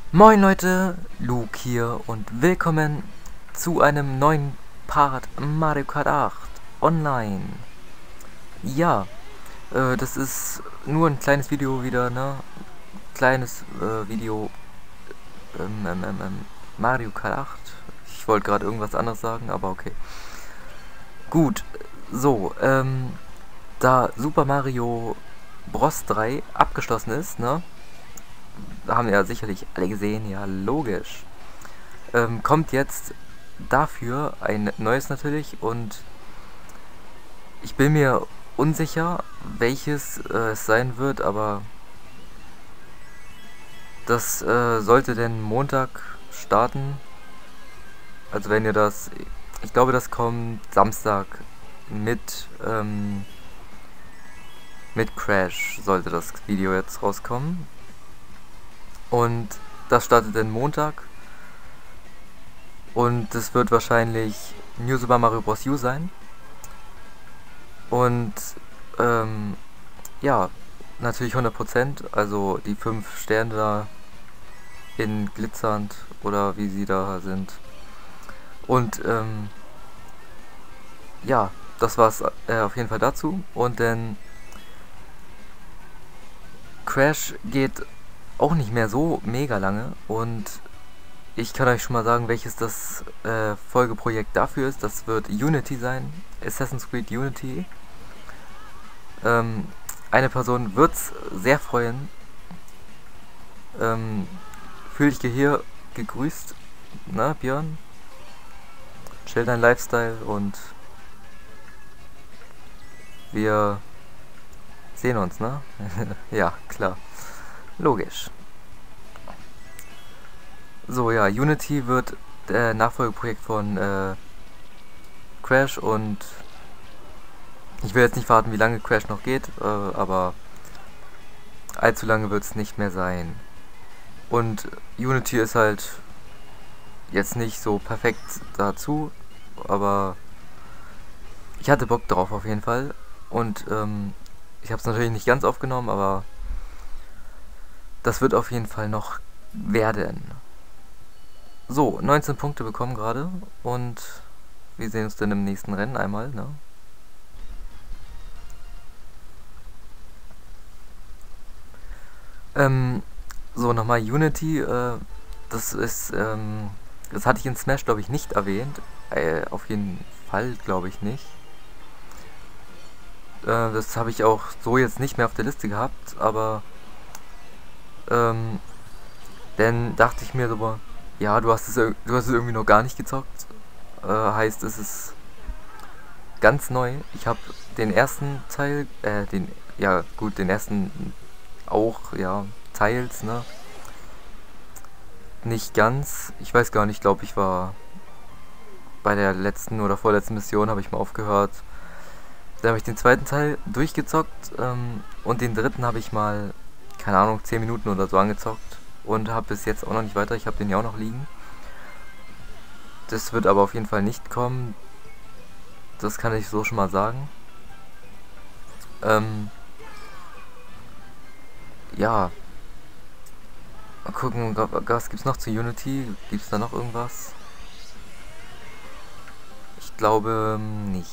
Moin Leute, Luke hier und willkommen zu einem neuen Part Mario Kart 8 Online. Ja, das ist nur ein kleines Video wieder, ne? Kleines Video Mario Kart 8. Ich wollte gerade irgendwas anderes sagen, aber okay. Gut, so, da Super Mario Bros. 3 abgeschlossen ist, ne? Haben ja sicherlich alle gesehen, ja logisch. Kommt jetzt dafür ein neues natürlich und ich bin mir unsicher, welches es sein wird, aber das sollte denn Montag starten. Also wenn ihr das, ich glaube das kommt Samstag mit Crash sollte das Video jetzt rauskommen. Und das startet dann Montag. Und es wird wahrscheinlich New Super Mario Bros. U sein. Und ja, natürlich 100%, also die 5 Sterne da in glitzernd oder wie sie da sind. Und ja, das war's auf jeden Fall dazu. Und dann Crash geht auch nicht mehr so mega lange und ich kann euch schon mal sagen, welches das Folgeprojekt dafür ist. Das wird Unity sein, Assassin's Creed Unity. Eine Person wird's sehr freuen. Fühl dich hier gegrüßt, na Björn? Chill dein Lifestyle und wir sehen uns, ne? Ja, klar. Logisch. So, ja, Unity wird der Nachfolgeprojekt von Crash und ich will jetzt nicht warten, wie lange Crash noch geht, aber allzu lange wird es nicht mehr sein. Und Unity ist halt jetzt nicht so perfekt dazu, aber ich hatte Bock drauf auf jeden Fall. Und ich habe es natürlich nicht ganz aufgenommen, aber das wird auf jeden Fall noch werden. So, 19 Punkte bekommen gerade und wir sehen uns dann im nächsten Rennen einmal, ne? So, nochmal Unity, das ist, das hatte ich in Smash, glaube ich, nicht erwähnt. Auf jeden Fall, glaube ich, nicht. Das habe ich auch so jetzt nicht mehr auf der Liste gehabt, aber dann dachte ich mir so, ja, du hast es irgendwie noch gar nicht gezockt. Heißt, es ist ganz neu. Ich habe den ersten Teil, den ersten auch, ja, Teils, ne? Nicht ganz. Ich weiß gar nicht, glaube ich war bei der letzten oder vorletzten Mission habe ich mal aufgehört. Da habe ich den zweiten Teil durchgezockt und den dritten habe ich mal, keine Ahnung, 10 Minuten oder so angezockt und habe bis jetzt auch noch nicht weiter. Ich habe den ja auch noch liegen. Das wird aber auf jeden Fall nicht kommen. Das kann ich so schon mal sagen. Ja. Mal gucken, was gibt's noch zu Unity? Gibt's da noch irgendwas? Ich glaube nicht.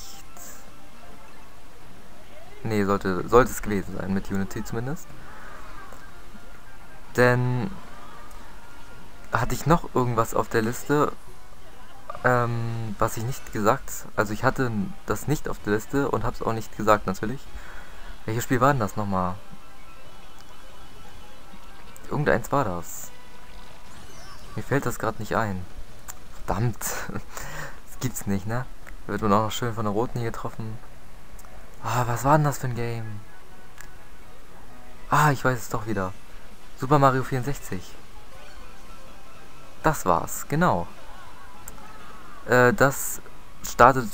Nee, sollte es gewesen sein, mit Unity zumindest. Denn hatte ich noch irgendwas auf der Liste, was ich nicht gesagt, also ich hatte das nicht auf der Liste und hab's auch nicht gesagt natürlich. Welches Spiel war denn das nochmal? Irgendeins war das. Mir fällt das gerade nicht ein. Verdammt. Das gibt's nicht, ne? Da wird man auch noch schön von der Roten hier getroffen. Ah, was war denn das für ein Game? Ah, ich weiß es doch wieder. Super Mario 64. Das war's, genau. Das startet...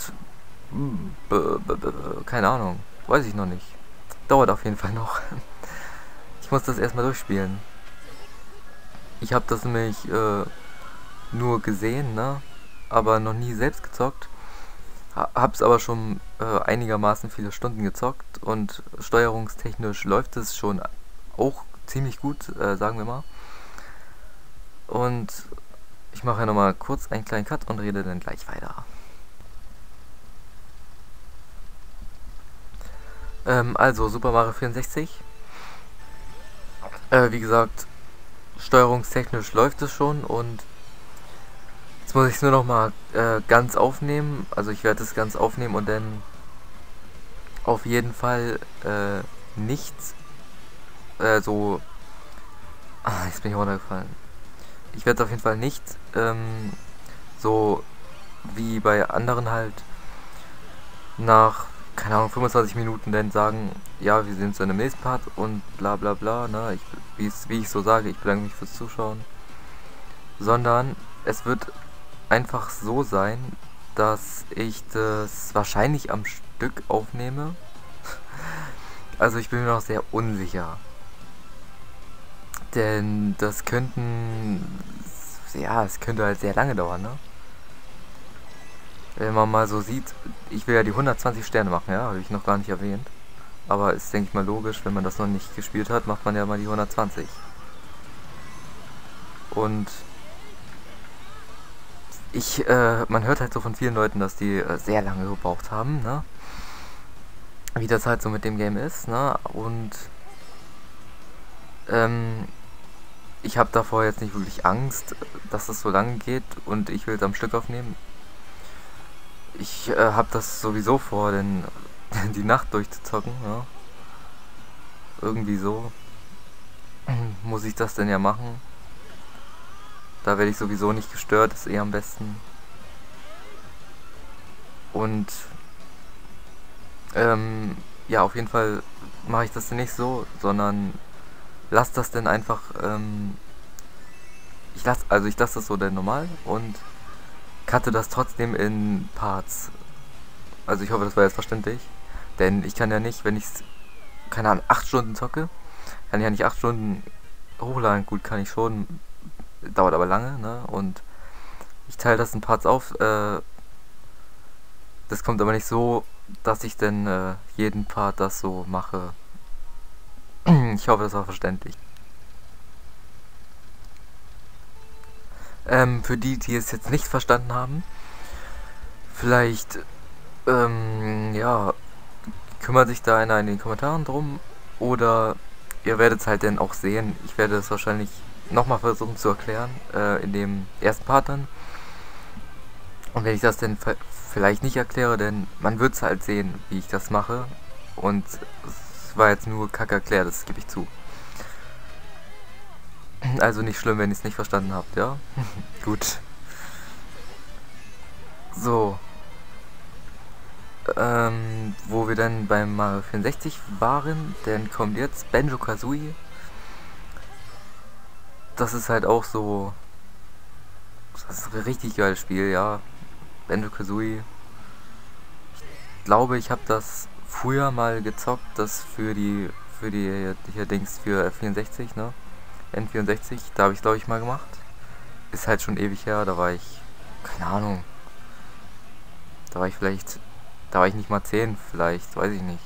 keine Ahnung. Weiß ich noch nicht. Dauert auf jeden Fall noch. Ich muss das erstmal durchspielen. Ich habe das nämlich nur gesehen, ne? Aber noch nie selbst gezockt. Hab's aber schon einigermaßen viele Stunden gezockt und steuerungstechnisch läuft es schon auch ziemlich gut, sagen wir mal. Und ich mache ja nochmal kurz einen kleinen Cut und rede dann gleich weiter. Also Super Mario 64. Wie gesagt, steuerungstechnisch läuft es schon und jetzt muss ich es nur noch mal ganz aufnehmen. Also ich werde es ganz aufnehmen und dann auf jeden Fall nichts so... Ah, jetzt bin ich runtergefallen. Ich werde auf jeden Fall nicht so wie bei anderen halt nach, keine Ahnung, 25 Minuten dann sagen, ja, wir sind zu einem nächsten Part und bla bla bla, ne? Wie ich so sage, ich bedanke mich fürs Zuschauen. Sondern es wird einfach so sein, dass ich das wahrscheinlich am Stück aufnehme. Also ich bin mir noch sehr unsicher. Denn das könnten... Ja, es könnte halt sehr lange dauern, ne? Wenn man mal so sieht, ich will ja die 120 Sterne machen, ja, habe ich noch gar nicht erwähnt. Aber ist, denke ich mal, logisch, wenn man das noch nicht gespielt hat, macht man ja mal die 120. Und man hört halt so von vielen Leuten, dass die sehr lange gebraucht haben, ne? Wie das halt so mit dem Game ist, ne? Und ich habe davor jetzt nicht wirklich Angst, dass es so lange geht und ich will es am Stück aufnehmen. Ich habe das sowieso vor, denn die Nacht durchzuzocken, ja. Irgendwie so muss ich das denn ja machen. Da werde ich sowieso nicht gestört, ist eh am besten. Und ja, auf jeden Fall mache ich das denn nicht so, sondern lasse das denn einfach, ich lasse das so denn normal und cutte das trotzdem in Parts. Also ich hoffe, das war jetzt verständlich. Denn ich kann ja nicht, wenn ich es, keine Ahnung, 8 Stunden zocke, kann ich ja nicht 8 Stunden hochladen. Gut, kann ich schon, dauert aber lange, ne? Und ich teile das in Parts auf. Das kommt aber nicht so, dass ich denn jeden Part das so mache. Ich hoffe, das war verständlich. Für die, die es jetzt nicht verstanden haben, vielleicht, ja, kümmert sich da einer in den Kommentaren drum oder ihr werdet es halt dann auch sehen. Ich werde es wahrscheinlich nochmal versuchen zu erklären, in dem ersten Part dann. Und wenn ich das dann vielleicht nicht erkläre, denn man wird es halt sehen, wie ich das mache. Und es war jetzt nur kacke erklärt, das gebe ich zu. Also nicht schlimm, wenn ihr es nicht verstanden habt, ja? Gut. So. Wo wir dann beim Mario 64 waren, dann kommt jetzt Banjo-Kazooie. Das ist halt auch so... Das ist ein richtig geiles Spiel, ja. Banjo-Kazooie. Ich glaube, ich habe das früher mal gezockt, das für die hier Dings für F64, ne? N64, da habe ich glaube ich mal gemacht. Ist halt schon ewig her, da war ich, keine Ahnung. Da war ich nicht mal 10, vielleicht, weiß ich nicht.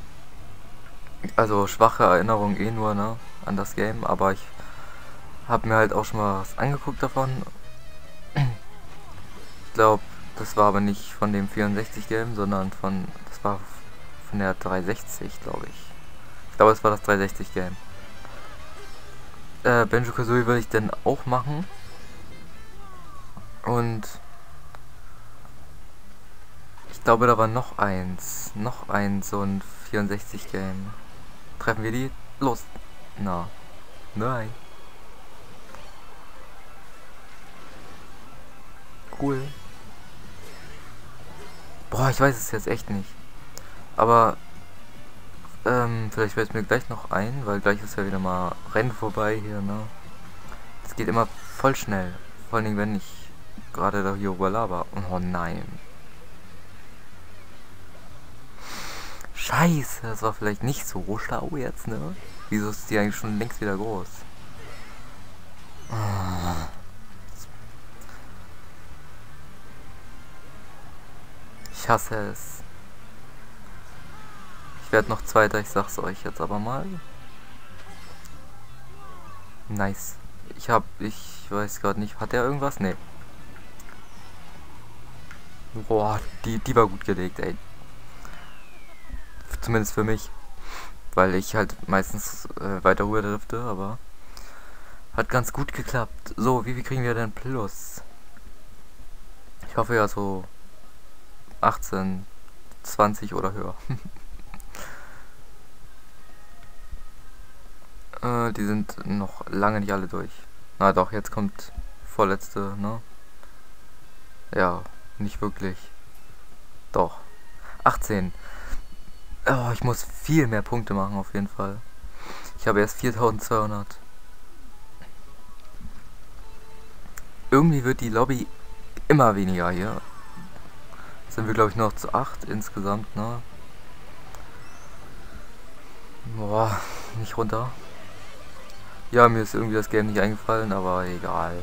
Also schwache Erinnerung eh nur, ne, an das Game, aber ich habe mir halt auch schon mal was angeguckt davon. Ich glaube, das war aber nicht von dem 64 Game, sondern das war von der 360, glaube ich. Ich glaube, es war das 360 Game. Banjo-Kazooie würde ich dann auch machen. Und ich glaube, da war noch eins, so ein 64 Game. Treffen wir die? Los. Na. Nein. Cool. Boah, ich weiß es jetzt echt nicht. Aber vielleicht fällt es mir gleich noch ein, weil gleich ist ja wieder mal Rennen vorbei hier, ne? Es geht immer voll schnell. Vor allen Dingen, wenn ich gerade da hier überlaber. Oh nein. Scheiße, das war vielleicht nicht so schlau jetzt, ne? Wieso ist die eigentlich schon längst wieder groß? Ich hasse es. Ich werde noch Zweiter, ich sag's euch jetzt aber mal. Nice. Ich Ich weiß gerade nicht. Hat der irgendwas? Nee. Boah, die war gut gelegt, ey. Zumindest für mich. Weil ich halt meistens weiter rüber drifte, aber hat ganz gut geklappt. So, wie viel kriegen wir denn plus? Ich hoffe ja so 18, 20 oder höher. Die sind noch lange nicht alle durch. Na doch, jetzt kommt vorletzte, ne? Ja, nicht wirklich. Doch. 18. Oh, ich muss viel mehr Punkte machen auf jeden Fall. Ich habe erst 4200. Irgendwie wird die Lobby immer weniger hier. Sind wir glaube ich noch zu 8 insgesamt, ne? Boah, nicht runter. Ja, mir ist irgendwie das Game nicht eingefallen, aber egal.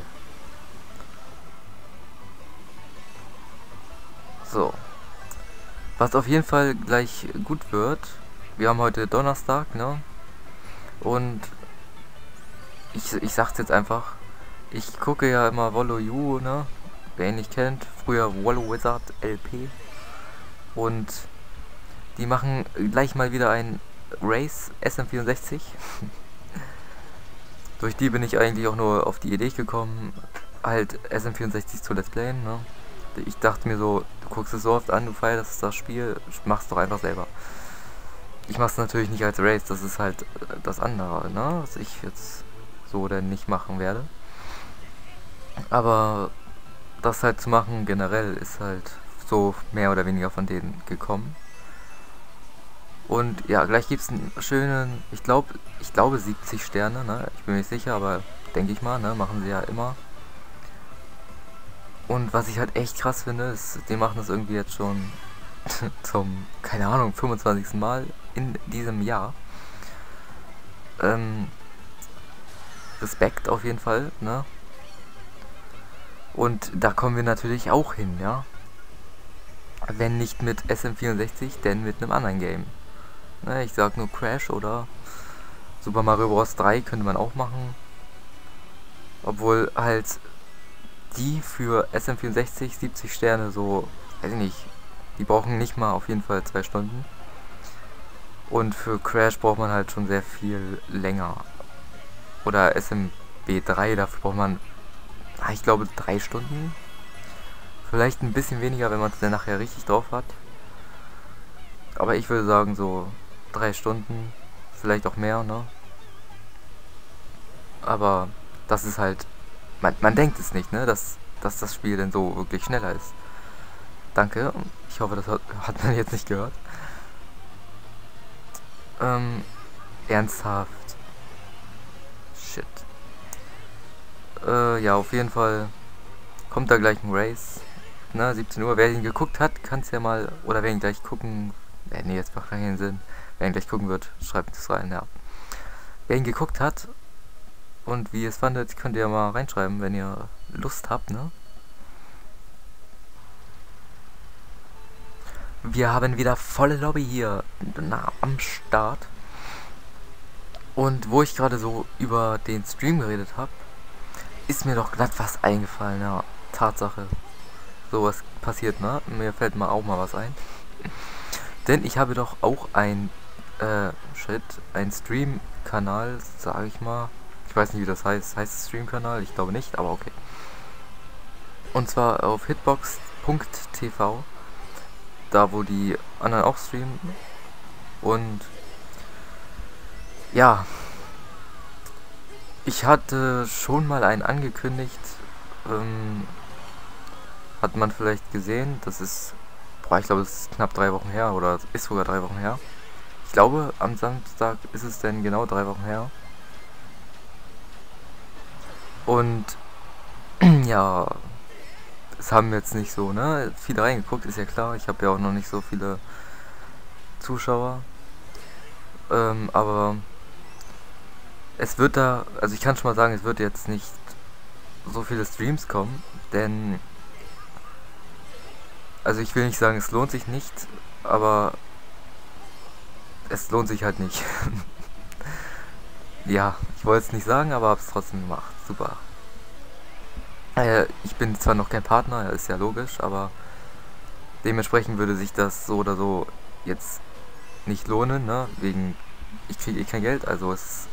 So. Was auf jeden Fall gleich gut wird. Wir haben heute Donnerstag, ne? Und ich sag's jetzt einfach. Ich gucke ja immer Volo U, ne? Wer ihn nicht kennt. Früher Volo Wizard LP. Und die machen gleich mal wieder ein Race SM64. Durch die bin ich eigentlich auch nur auf die Idee gekommen, halt SM64 zu Let's Playen, ne? Ich dachte mir so, du guckst es so oft an, du feierst das Spiel, mach's doch einfach selber. Ich mach's natürlich nicht als Race, das ist halt das andere, ne? Was ich jetzt so denn nicht machen werde. Aber das halt zu machen generell ist halt so mehr oder weniger von denen gekommen. Und ja, gleich gibt's einen schönen, ich glaube 70 Sterne, ne? Ich bin mir nicht sicher, aber denke ich mal, ne? Machen sie ja immer. Und was ich halt echt krass finde, ist, die machen das irgendwie jetzt schon zum, keine Ahnung, 25. Mal in diesem Jahr. Respekt auf jeden Fall, ne? Und da kommen wir natürlich auch hin, ja? Wenn nicht mit SM64, denn mit einem anderen Game. Ne, ich sag nur Crash oder Super Mario Bros. 3 könnte man auch machen. Obwohl halt die für SM64 70 Sterne so, weiß ich nicht, die brauchen nicht mal auf jeden Fall 2 Stunden. Und für Crash braucht man halt schon sehr viel länger. Oder SMB3, dafür braucht man, ich glaube 3 Stunden. Vielleicht ein bisschen weniger, wenn man es dann nachher richtig drauf hat. Aber ich würde sagen so 3 Stunden, vielleicht auch mehr, ne? Aber das ist halt, man denkt es nicht, ne? Dass das Spiel denn so wirklich schneller ist. Danke, ich hoffe, das hat man jetzt nicht gehört. Ernsthaft. Shit. Ja, auf jeden Fall kommt da gleich ein Race. Ne, 17 Uhr. Wer ihn geguckt hat, kann es ja mal, oder wer ihn gleich gucken, nee, jetzt macht keinen Sinn. Wer ihn gleich gucken wird, schreibt es rein, ja. Wer ihn geguckt hat und wie ihr es fandet, könnt ihr mal reinschreiben, wenn ihr Lust habt, ne? Wir haben wieder volle Lobby hier am Start. Und wo ich gerade so über den Stream geredet habe, ist mir doch glatt was eingefallen, ja. Tatsache. Sowas passiert, ne? Mir fällt mal auch mal was ein. Denn ich habe doch auch ein Stream-Kanal, sage ich mal. Ich weiß nicht, wie das heißt. Heißt es Stream-Kanal? Ich glaube nicht, aber okay. Und zwar auf hitbox.tv. Da, wo die anderen auch streamen. Und ja, ich hatte schon mal einen angekündigt. Hat man vielleicht gesehen. Das ist, ich glaube, es ist knapp 3 Wochen her. Oder ist sogar 3 Wochen her. Ich glaube, am Samstag ist es denn genau 3 Wochen her. Und ja, es haben jetzt nicht so, ne, viele reingeguckt, ist ja klar. Ich habe ja auch noch nicht so viele Zuschauer. Aber es wird da, also ich kann schon mal sagen, es wird jetzt nicht so viele Streams kommen, denn, also ich will nicht sagen, es lohnt sich nicht, aber es lohnt sich halt nicht. Ja, ich wollte es nicht sagen, aber hab's trotzdem gemacht. Super. Ich bin zwar noch kein Partner, ja, ist ja logisch, aber dementsprechend würde sich das so oder so jetzt nicht lohnen, ne? Wegen, ich kriege eh kein Geld, also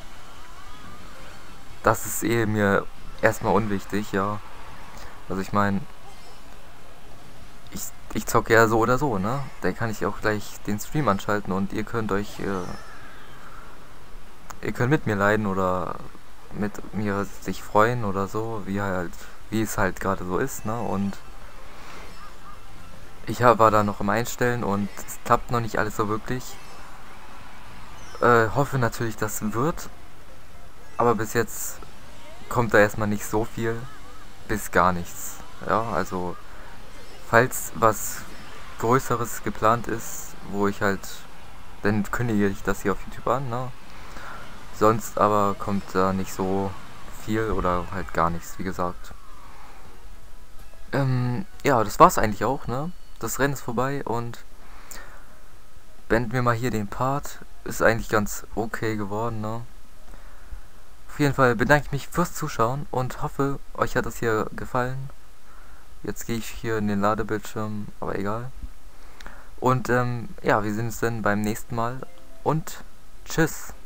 das ist eh mir erstmal unwichtig, ja. Also ich meine, ich zocke ja so oder so, ne? Da kann ich auch gleich den Stream anschalten und ihr könnt mit mir leiden oder mit mir sich freuen oder so, wie es halt gerade so ist, ne? Und war da noch im Einstellen und es klappt noch nicht alles so wirklich. Hoffe natürlich, das wird, aber bis jetzt kommt da erstmal nicht so viel, bis gar nichts. Ja, also falls was Größeres geplant ist, wo ich halt, dann kündige ich das hier auf YouTube an, ne? Sonst aber kommt da nicht so viel oder halt gar nichts, wie gesagt. Ja, das war's eigentlich auch, ne? Das Rennen ist vorbei und beenden wir mal hier den Part. Ist eigentlich ganz okay geworden, ne? Auf jeden Fall bedanke ich mich fürs Zuschauen und hoffe, euch hat das hier gefallen. Jetzt gehe ich hier in den Ladebildschirm, aber egal. Und ja, wir sehen uns dann beim nächsten Mal und tschüss.